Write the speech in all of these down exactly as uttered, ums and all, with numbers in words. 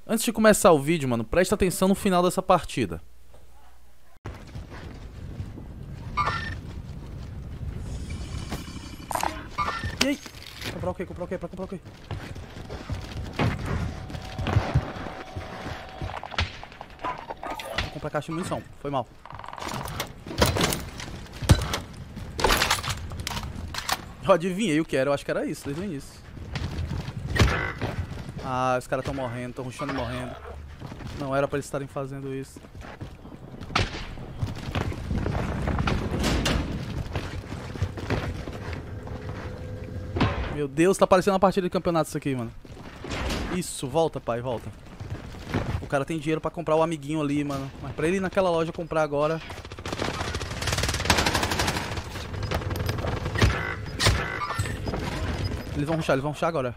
Antes de começar o vídeo, mano, presta atenção no final dessa partida. E aí? Comprar o quê? Comprar o quê? Pra comprar o quê? Vou comprar caixa de munição. Foi mal. Eu adivinhei o que era. Eu acho que era isso desde o início. Ah, os caras estão morrendo. Estão rushando e morrendo. Não era pra eles estarem fazendo isso. Meu Deus, tá parecendo uma partida de campeonato isso aqui, mano. Isso, volta, pai, volta. O cara tem dinheiro pra comprar o amiguinho ali, mano. Mas pra ele ir naquela loja comprar agora... Eles vão rushar, eles vão rushar agora.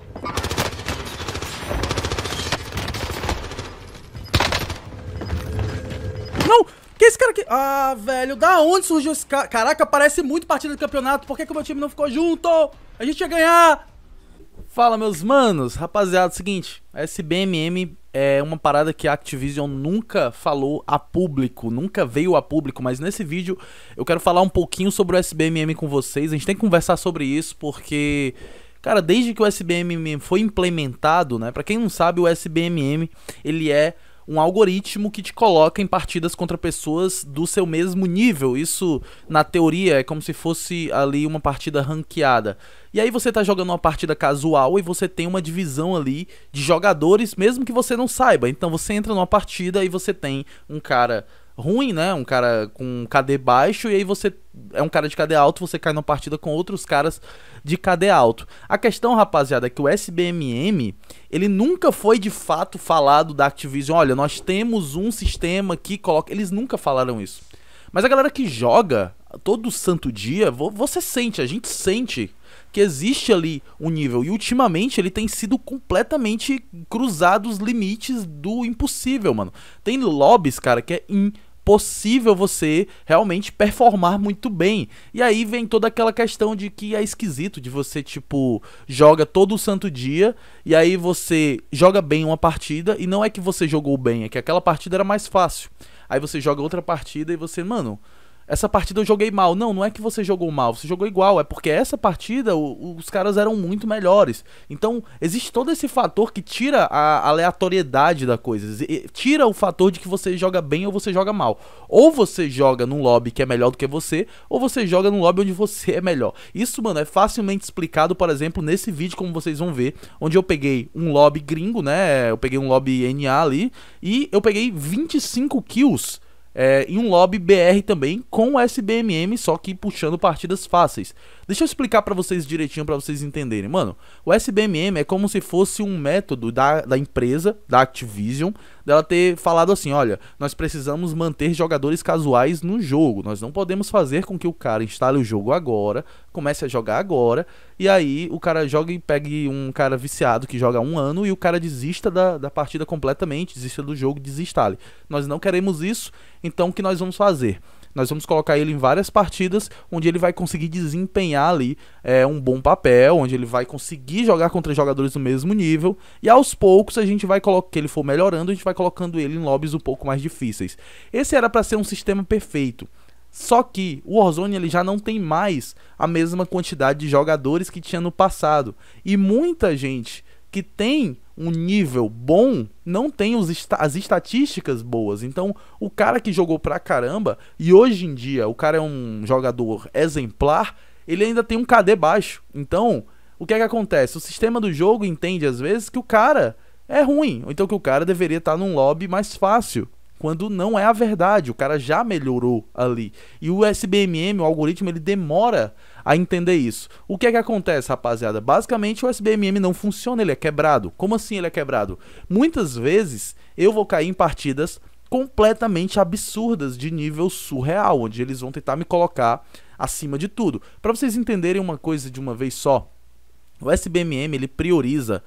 Não! Que esse cara aqui? Ah, velho, da onde surgiu esse cara? Caraca, parece muito partida de campeonato. Por que que o meu time não ficou junto? A gente ia ganhar! Fala, meus manos. Rapaziada, seguinte. A S B M M é uma parada que a Activision nunca falou a público. Nunca veio a público. Mas nesse vídeo eu quero falar um pouquinho sobre o S B M M com vocês. A gente tem que conversar sobre isso porque... Cara, desde que o S B M M foi implementado, né? Pra quem não sabe, o S B M M, ele é um algoritmo que te coloca em partidas contra pessoas do seu mesmo nível. Isso, na teoria, é como se fosse ali uma partida ranqueada. E aí você tá jogando uma partida casual e você tem uma divisão ali de jogadores, mesmo que você não saiba. Então você entra numa partida e você tem um cara ruim, né? Um cara com K D baixo, e aí você é um cara de K D alto, você cai numa partida com outros caras de K D alto. A questão, rapaziada, é que o S B M M, ele nunca foi de fato falado da Activision. Olha, nós temos um sistema que coloca... Eles nunca falaram isso. Mas a galera que joga todo santo dia, você sente, a gente sente que existe ali um nível. E ultimamente ele tem sido completamente cruzado os limites do impossível, mano. Tem lobbies, cara, que é impossível você realmente performar muito bem. E aí vem toda aquela questão de que é esquisito de você, tipo, joga todo o santo dia e aí você joga bem uma partida e não é que você jogou bem, é que aquela partida era mais fácil. Aí você joga outra partida e você, mano... Essa partida eu joguei mal. Não, não é que você jogou mal, você jogou igual. É porque essa partida o, os caras eram muito melhores. Então existe todo esse fator que tira a aleatoriedade da coisa. Tira o fator de que você joga bem ou você joga mal. Ou você joga num lobby que é melhor do que você, ou você joga num lobby onde você é melhor. Isso, mano, é facilmente explicado, por exemplo, nesse vídeo, como vocês vão ver, onde eu peguei um lobby gringo, né? Eu peguei um lobby N A ali e eu peguei vinte e cinco kills. É, em um lobby B R também, com o S B M M, só que puxando partidas fáceis. Deixa eu explicar pra vocês direitinho, pra vocês entenderem. Mano, o S B M M é como se fosse um método da, da empresa, da Activision, dela ter falado assim, olha, nós precisamos manter jogadores casuais no jogo. Nós não podemos fazer com que o cara instale o jogo agora, comece a jogar agora, e aí o cara joga e pegue um cara viciado que joga há um ano e o cara desista da, da partida completamente, desista do jogo, desinstale. Nós não queremos isso, então o que nós vamos fazer? Nós vamos colocar ele em várias partidas onde ele vai conseguir desempenhar ali é, um bom papel, onde ele vai conseguir jogar contra jogadores do mesmo nível, e aos poucos a gente vai colocar, que ele for melhorando, a gente vai colocando ele em lobbies um pouco mais difíceis. Esse era para ser um sistema perfeito. Só que o Warzone ele já não tem mais a mesma quantidade de jogadores que tinha no passado. E muita gente que tem um nível bom não tem os est as estatísticas boas. Então o cara que jogou pra caramba, e hoje em dia o cara é um jogador exemplar, ele ainda tem um K D baixo. Então o que é que acontece? O sistema do jogo entende às vezes que o cara é ruim, ou então que o cara deveria estar num lobby mais fácil, quando não é a verdade, o cara já melhorou ali. E o S B M M, o algoritmo, ele demora a entender isso. O que é que acontece, rapaziada? Basicamente o S B M M não funciona, ele é quebrado. Como assim ele é quebrado? Muitas vezes eu vou cair em partidas completamente absurdas, de nível surreal, onde eles vão tentar me colocar acima de tudo. Para vocês entenderem uma coisa de uma vez só, o S B M M, ele prioriza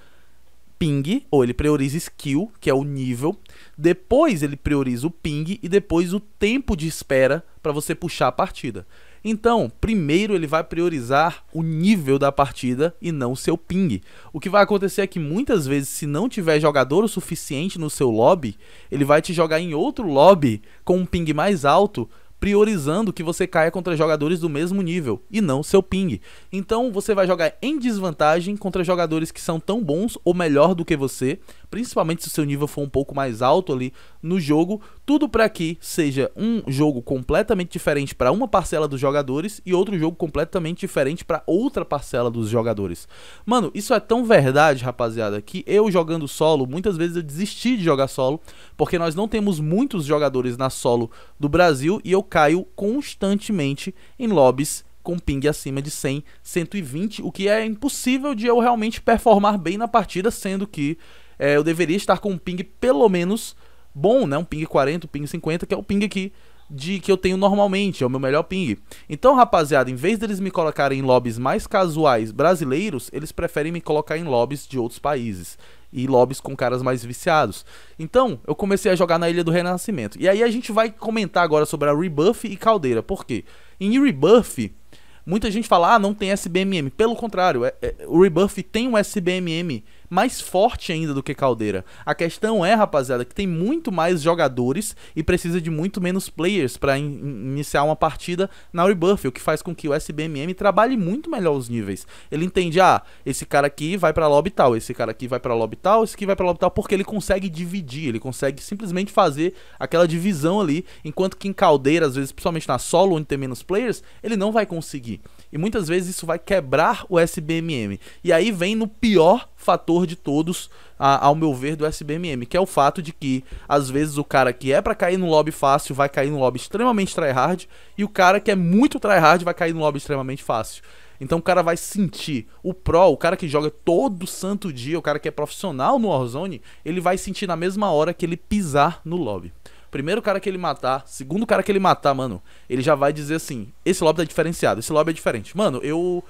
ping, ou ele prioriza skill, que é o nível, depois ele prioriza o ping e depois o tempo de espera para você puxar a partida. Então, primeiro ele vai priorizar o nível da partida e não o seu ping. O que vai acontecer é que muitas vezes, se não tiver jogador o suficiente no seu lobby, ele vai te jogar em outro lobby com um ping mais alto, priorizando que você caia contra jogadores do mesmo nível e não seu ping. Então você vai jogar em desvantagem contra jogadores que são tão bons ou melhor do que você, principalmente se o seu nível for um pouco mais alto ali no jogo, tudo para que seja um jogo completamente diferente para uma parcela dos jogadores e outro jogo completamente diferente para outra parcela dos jogadores. Mano, isso é tão verdade, rapaziada, que eu jogando solo, muitas vezes eu desisti de jogar solo, porque nós não temos muitos jogadores na solo do Brasil e eu caio constantemente em lobbies com ping acima de cem, cento e vinte, o que é impossível de eu realmente performar bem na partida, sendo que é, eu deveria estar com um ping pelo menos bom, né? Um ping quarenta, um ping cinquenta, que é o ping aqui de, que eu tenho normalmente, é o meu melhor ping. Então, rapaziada, em vez deles me colocarem em lobbies mais casuais brasileiros, eles preferem me colocar em lobbies de outros países e lobbies com caras mais viciados. Então, eu comecei a jogar na Ilha do Renascimento. E aí a gente vai comentar agora sobre a Rebuff e Caldeira. Por quê? Em Rebuff, muita gente fala, ah, não tem S B M M. Pelo contrário, é, é, o Rebuff tem um S B M M mais forte ainda do que Caldeira. A questão é, rapaziada, que tem muito mais jogadores e precisa de muito menos players para in iniciar uma partida na Rebuff, o que faz com que o S B M M trabalhe muito melhor os níveis. Ele entende, ah, esse cara aqui vai pra lobby tal, esse cara aqui vai pra lobby tal, esse aqui vai pra lobby tal, porque ele consegue dividir, ele consegue simplesmente fazer aquela divisão ali, enquanto que em Caldeira, às vezes, principalmente na solo, onde tem menos players, ele não vai conseguir. E muitas vezes isso vai quebrar o S B M M. E aí vem no pior fator de todos, a, ao meu ver, do S B M M, que é o fato de que, às vezes, o cara que é pra cair no lobby fácil vai cair no lobby extremamente tryhard, e o cara que é muito tryhard vai cair no lobby extremamente fácil. Então o cara vai sentir, o pro, o cara que joga todo santo dia, o cara que é profissional no Warzone, ele vai sentir na mesma hora que ele pisar no lobby. Primeiro cara que ele matar, segundo cara que ele matar, mano, ele já vai dizer assim, esse lobby tá diferenciado, esse lobby é diferente. Mano, eu...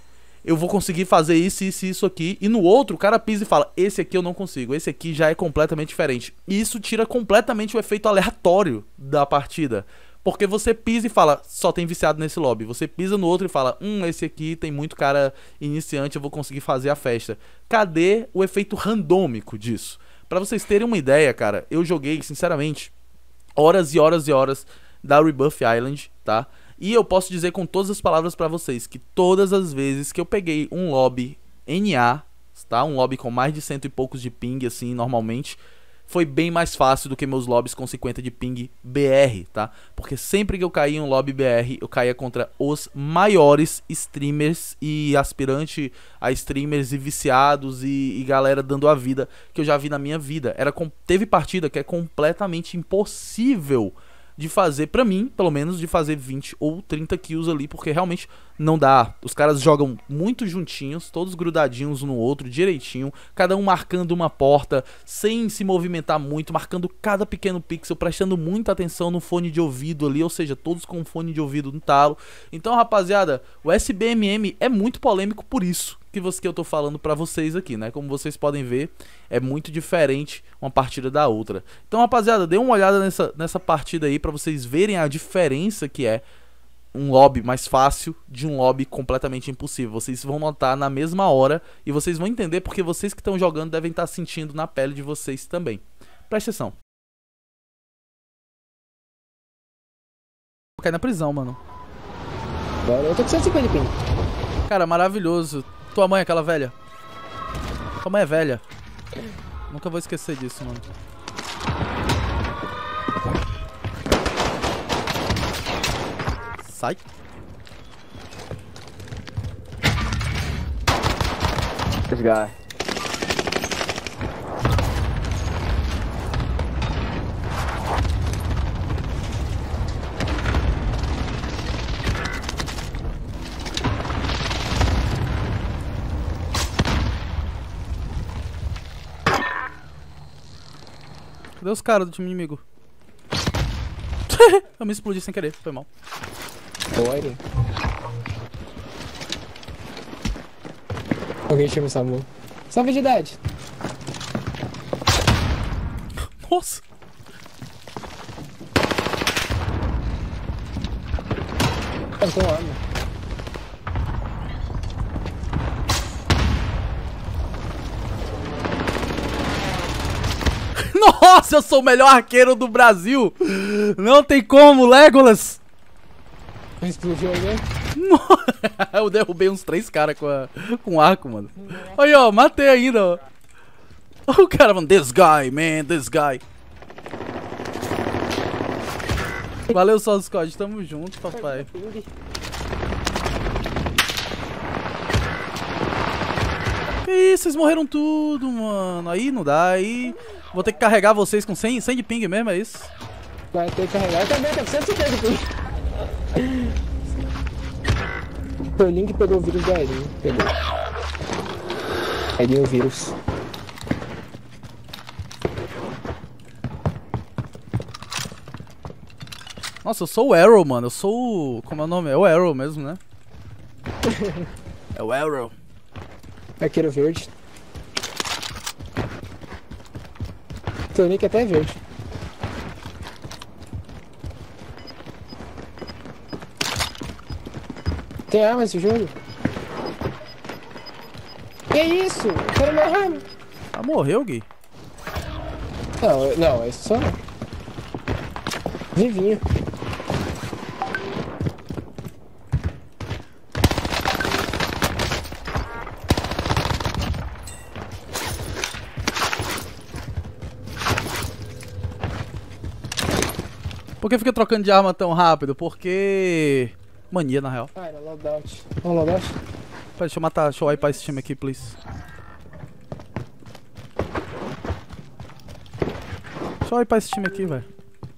eu vou conseguir fazer isso, isso e isso aqui. E no outro, o cara pisa e fala, esse aqui eu não consigo, esse aqui já é completamente diferente. E isso tira completamente o efeito aleatório da partida. Porque você pisa e fala, só tem viciado nesse lobby. Você pisa no outro e fala, hum, esse aqui tem muito cara iniciante, eu vou conseguir fazer a festa. Cadê o efeito randômico disso? Pra vocês terem uma ideia, cara, eu joguei, sinceramente, horas e horas e horas da Rebuff Island, tá? E eu posso dizer com todas as palavras pra vocês que todas as vezes que eu peguei um lobby N A, tá? Um lobby com mais de cento e poucos de ping, assim, normalmente, foi bem mais fácil do que meus lobbies com cinquenta de ping B R, tá? Porque sempre que eu caía em um lobby B R, eu caía contra os maiores streamers e aspirante a streamers e viciados e, e galera dando a vida que eu já vi na minha vida. Era com... Teve partida que é completamente impossível de fazer, pra mim, pelo menos, de fazer vinte ou trinta kills ali, porque realmente não dá. Os caras jogam muito juntinhos, todos grudadinhos um no outro, direitinho, cada um marcando uma porta, sem se movimentar muito, marcando cada pequeno pixel, prestando muita atenção no fone de ouvido ali, ou seja, todos com fone de ouvido no talo. Então, rapaziada, o S B M M é muito polêmico por isso que, você, que eu tô falando pra vocês aqui, né? Como vocês podem ver, é muito diferente uma partida da outra. Então, rapaziada, dê uma olhada nessa, nessa partida aí pra vocês verem a diferença que é um lobby mais fácil de um lobby completamente impossível. Vocês vão notar na mesma hora e vocês vão entender porque vocês que estão jogando devem estar sentindo na pele de vocês também. Presta atenção. Vou cair na prisão, mano. Eu tô com cento e cinquenta de ping. Cara, maravilhoso. Tua mãe, aquela velha. Tua mãe é velha. Nunca vou esquecer disso, mano. Sai. This guy. Cadê os caras do time inimigo? Eu me explodi sem querer, foi mal. Pode. Alguém chama o Samu. Salve de idade. Eu tô lá, mano. Nossa, eu sou o melhor arqueiro do Brasil. Não tem como, Legolas. Explodiu alguém? Eu derrubei uns três caras com, a, com arco, mano. Aí, ó, matei ainda, ó. O cara, mano, this guy, man, this guy. Valeu, só Scott, tamo junto, papai. Que isso, vocês morreram tudo, mano. Aí não dá, aí... Vou ter que carregar vocês com cem, cem de ping mesmo, é isso? Vai ter que carregar. Eu também tô com cento e cinquenta de ping. O Link pegou o vírus da Erin. Pegou. Erin o vírus. Nossa, eu sou o Arrow, mano. Eu sou o... Como é o nome? É o Arrow mesmo, né? É o Arrow. Arqueiro verde. Teu Link até é verde. Tem arma nesse jogo? Que isso? Eu quero minha arma. Ah, morreu, Gui? Não, não, esse só não. Vivinho. Por que fica trocando de arma tão rápido? Porque... Mania, na real. Ah, era loadout. Vamos loadout? Pera, deixa eu matar, deixa eu wipear esse time aqui, please. Deixa eu wipear esse time aqui, velho.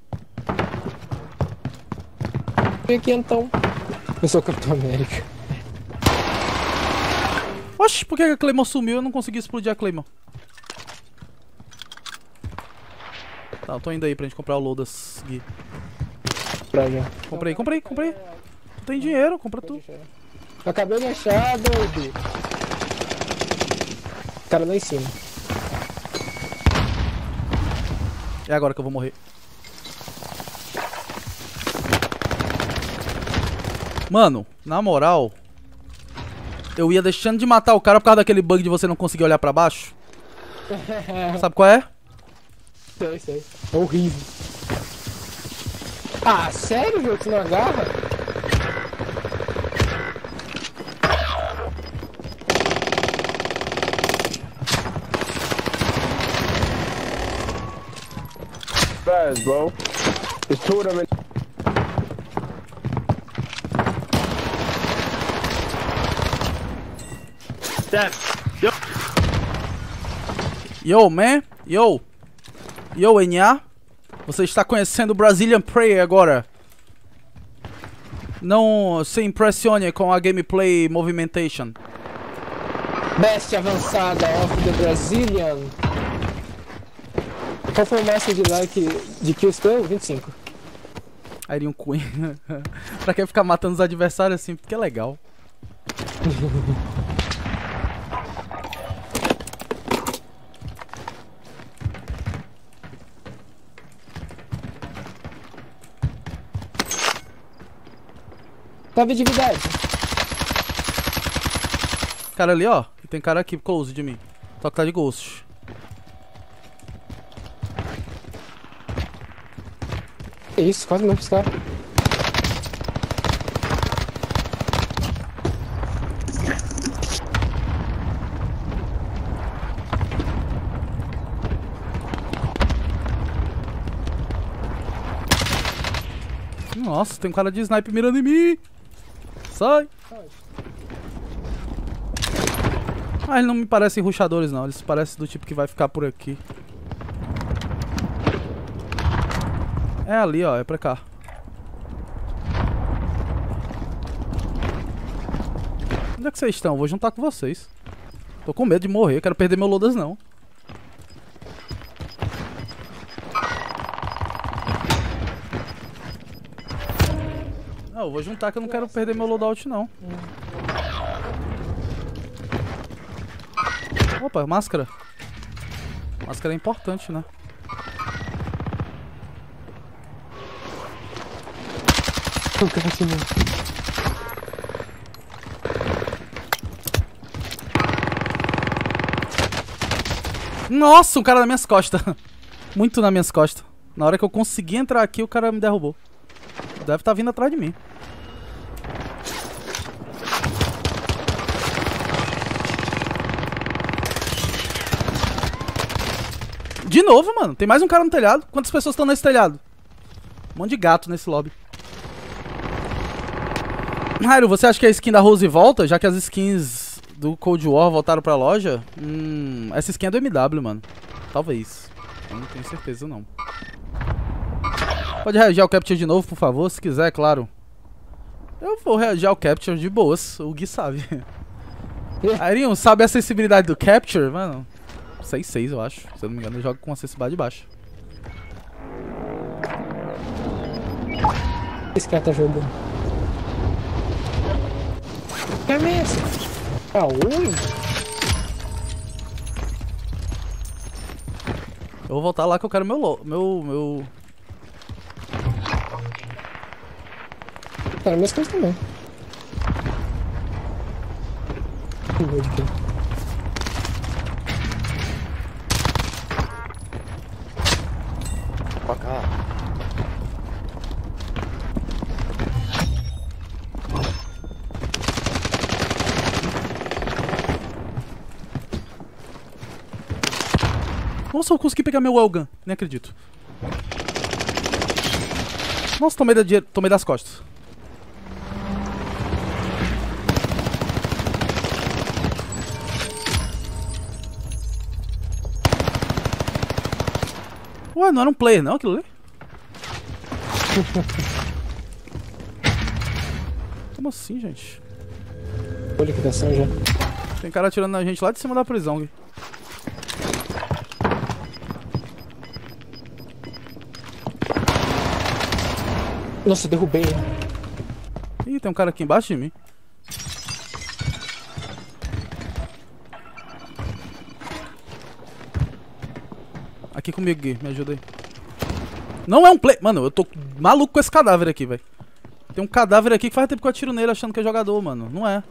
Vem aqui então. Eu sou o Capitão América. Oxi, por que a Claymore sumiu? Eu não consegui explodir a Claymore. Tá, eu tô indo aí pra gente comprar o Loadas, Gui. Pra já. Comprei, comprei, comprei. Tu tem dinheiro, compra tu. Eu acabei de achar, doido. O cara lá em cima. É agora que eu vou morrer. Mano, na moral, eu ia deixando de matar o cara por causa daquele bug de você não conseguir olhar pra baixo. Sabe qual é? Sei, sei. É horrível. Ah, sério, jogo? Você não agarra? Fast, bro. There's two of them in. Yo, man. Yo. Yo, N A. Você está conhecendo o Brazilian Prey agora. Não se impressione com a gameplay movimentation. Best avançada of the Brazilian. Qual foi o máximo de like de kills teu? vinte e cinco. Aí um Queen. Pra que ficar matando os adversários assim? Porque é legal. Tá visibilidade. Cara ali, ó. E tem cara aqui close de mim. Só que tá de ghost. Que isso, quase não piscar. Nossa, tem um cara de sniper mirando em mim. Sai. Ah, eles não me parecem rushadores não. Eles parecem do tipo que vai ficar por aqui. É ali, ó. É pra cá. Onde é que vocês estão? Vou juntar com vocês. Tô com medo de morrer. Quero perder meu Loadas não. Não, eu vou juntar que eu não quero perder meu loadout não. Opa, máscara. Máscara é importante, né? O cara se Nossa, um cara nas minhas costas. Muito nas minhas costas. Na hora que eu consegui entrar aqui, o cara me derrubou. Deve estar vindo atrás de mim. De novo, mano. Tem mais um cara no telhado. Quantas pessoas estão nesse telhado? Um monte de gato nesse lobby. Jairo, você acha que a skin da Rose volta? Já que as skins do Cold War voltaram pra loja? Hum, essa skin é do M W, mano. Talvez. Eu não tenho certeza, não. Pode reagir ao Capture de novo, por favor, se quiser, claro. Eu vou reagir ao Capture de boas. O Gui sabe. Airinho, sabe a acessibilidade do Capture? Mano, seis seis eu acho. Se eu não me engano, eu jogo com acessibilidade baixa. Esse cara tá jogando. Que é essa? Ah, oi? Eu vou voltar lá que eu quero meu... Lo meu... meu... Cara, minhas coisas também. Que vou de quê? Pra cá. Nossa, eu consegui pegar meu Wellgun. Nem acredito. Nossa, tomei, da tomei das costas. Ué, não era um player não aquilo ali? Como assim, gente? Olha que liquidação já. Tem cara atirando na gente lá de cima da prisão, Gui. Nossa, derrubei. Ih, tem um cara aqui embaixo de mim. Aqui comigo, Gui. Me ajuda aí. Não é um play... Mano, eu tô maluco com esse cadáver aqui, velho. Tem um cadáver aqui que faz tempo que eu atiro nele achando que é jogador, mano. Não é.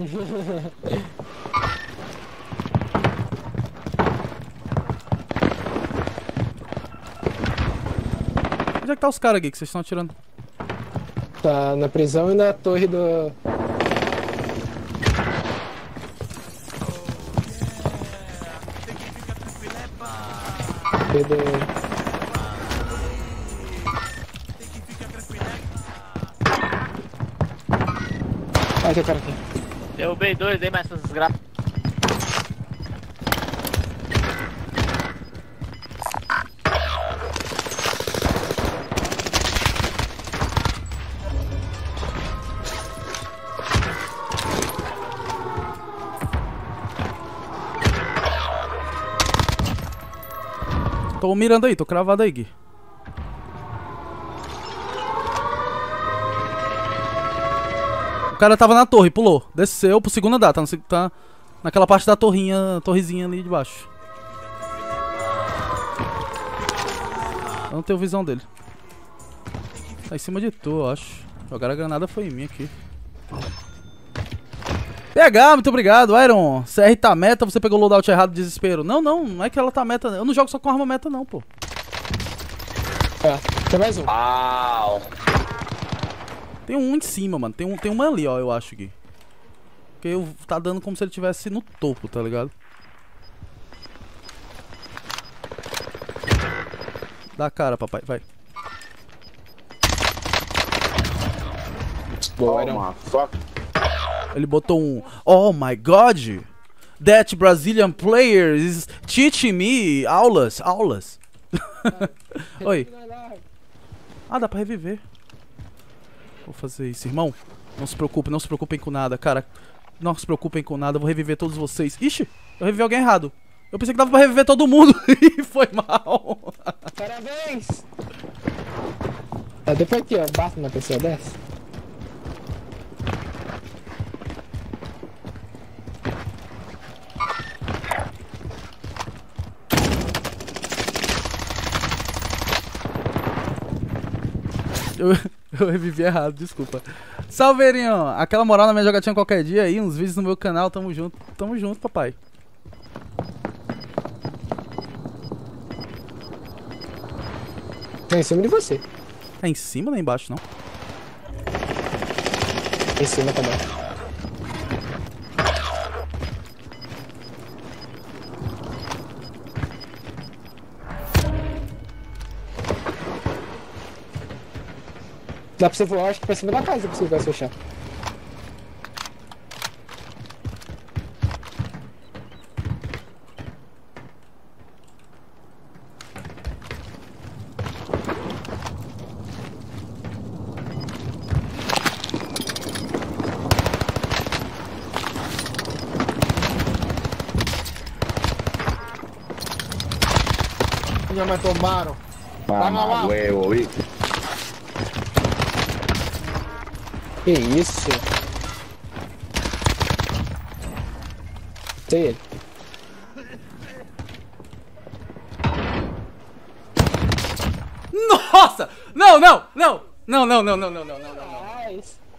Onde é que tá os caras aqui que vocês estão atirando? Tá na prisão e na torre do... do... Ah, tem o cara aqui. Derrubei dois, dei mais essas desgraças. Tô mirando aí, tô cravado aí, Gui. O cara tava na torre, pulou. Desceu pro segundo andar, tá, no, tá naquela parte da torrinha, torrezinha ali de baixo. Eu não tenho visão dele. Tá em cima de tu, eu acho. Jogaram a granada foi em mim aqui. P H, muito obrigado. Iron, C R tá meta, você pegou o loadout errado, desespero. Não, não, não é que ela tá meta. Eu não jogo só com arma meta não, pô. É, tem mais um. Au. Tem um em cima, mano. Tem um, tem uma ali, ó, eu acho que. Porque eu, tá dando como se ele estivesse no topo, tá ligado? Dá a cara, papai, vai. Boa, Oh Iron. my fuck. Ele botou um Oh my god, that Brazilian player is teaching me aulas, aulas. Oi. Ah, dá pra reviver. Vou fazer isso, irmão. Não se preocupe, não se preocupem com nada, cara. Não se preocupem com nada, eu vou reviver todos vocês. Ixi, eu revivi alguém errado. Eu pensei que dava pra reviver todo mundo e foi mal. Parabéns! Tá, depois aqui, ó, bato na pessoa dessa. Eu, eu revivi errado, desculpa. Salveirinho, aquela moral na minha jogatina qualquer dia aí, uns vídeos no meu canal, tamo junto, tamo junto, papai. Tá em cima de você. Tá em cima ou lá embaixo, não? Em cima também. Dá pra você voar, acho que pra cima da casa, pra você vai se fechar. Ya me tomaron. Mamá huevo, vi. Que isso? Tem ele. Nossa! Não, não, não! Não, não, não, não, não, não, não, não, não. Nice.